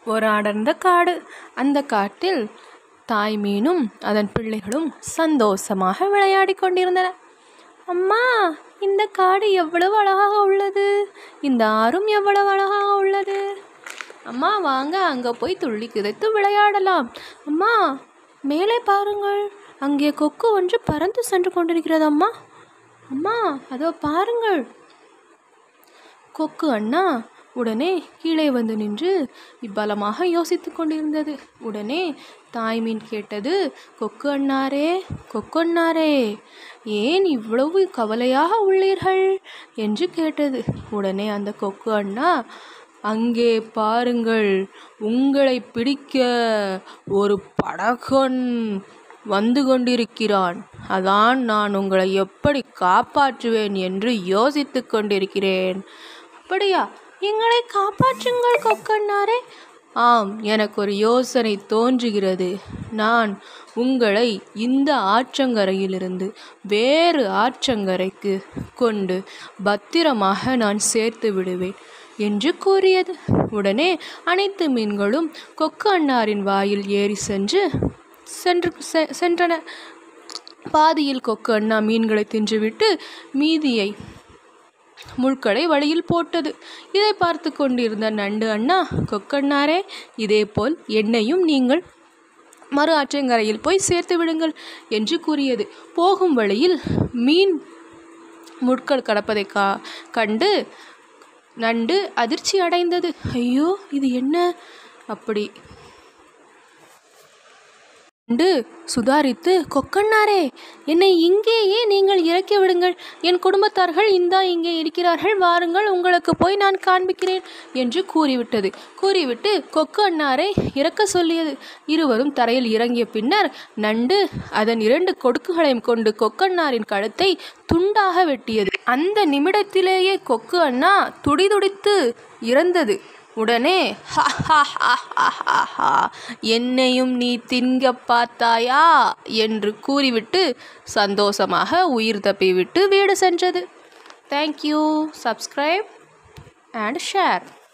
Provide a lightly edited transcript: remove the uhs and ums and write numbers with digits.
ஒரு அடர்ந்த காடு. அந்த காட்டில் தாய் மீனும் அதன் பிள்ளைகளும் சந்தோஷமாக விளையாடி கொண்டிருந்தன. அம்மா, இந்த காடு எவ்வளவு அழகாக உள்ளது, இந்த ஆறும் எவ்வளவு அழகாக உள்ளது. அம்மா, வாங்க அங்கே போய் துள்ளி குதித்து விளையாடலாம். அம்மா, மேலே பாருங்கள், அங்கே கொக்கு ஒன்று பறந்து சென்று கொண்டிருக்கிறது. அம்மா, அம்மா, அதோ பாருங்கள். கொக்கு அண்ணா உடனே கீழே வந்து நின்று பலமாக யோசித்து கொண்டிருந்தது. உடனே தாய் மீன் கேட்டது, கொக்கு அண்ணாரே, கொக்கு அண்ணாரே, ஏன் இவ்வளவு கவலையாக உள்ளீர்கள் என்று கேட்டது. உடனே அந்த கொக்கு அண்ணா, அங்கே பாருங்கள், உங்களை பிடிக்க ஒரு படகன் வந்து கொண்டிருக்கிறான். அதான் நான் உங்களை எப்படி காப்பாற்றுவேன் என்று யோசித்து கொண்டிருக்கிறேன். அப்படியா? எங்களை காப்பாற்றுங்கள் கொக்கண்ணாரே. ஆம், எனக்கு ஒரு யோசனை தோன்றுகிறது. நான் உங்களை இந்த ஆற்றங்கரையிலிருந்து வேறு ஆற்றங்கரைக்கு கொண்டு பத்திரமாக நான் சேர்த்து விடுவேன் என்று கூறியது. உடனே அனைத்து மீன்களும் கொக்கு அண்ணாரின் வாயில் ஏறி சென்றன. பாதியில் கொக்கு அண்ணா மீன்களை தின்றுவிட்டு மீதியை முட்களை வழியில் போட்டது. இதை பார்த்து கொண்டிருந்த நண்டு அண்ணா, கொக்கண்ணாரே, இதே போல் என்னையும் நீங்கள் மறு ஆற்றங்கரையில் போய் சேர்த்து விடுங்கள் என்று கூறியது. போகும் வழியில் மீன் முட்கள் கடப்பதை கண்டு நண்டு அதிர்ச்சி அடைந்தது. ஐயோ, இது என்ன? அப்படி நண்டு சுதாரித்து, கொக்கண்ணாரே, என்னை இங்கேயே நீங்கள் இறக்கி விடுங்கள். என் குடும்பத்தார்கள் இங்கே இருக்கிறார்கள், வாருங்கள், உங்களுக்கு போய் நான் காண்பிக்கிறேன் என்று கூறிவிட்டு கொக்கு அண்ணாரை இறக்க சொல்லியது. இருவரும் தரையில் இறங்கிய பின்னர் நண்டு அதன் 2 கொடுக்குகளையும் கொண்டு கொக்கண்ணாரின் கழுத்தை துண்டாக வெட்டியது. அந்த நிமிடத்திலேயே கொக்கு அண்ணா துடிதுடித்து இறந்தது. உடனே, என்னையும் நீ தின்க பார்த்தாயா என்று கூறிவிட்டு சந்தோஷமாக உயிர் தப்பிவிட்டு வீடு சென்றது. தேங்க்யூ. Subscribe and share.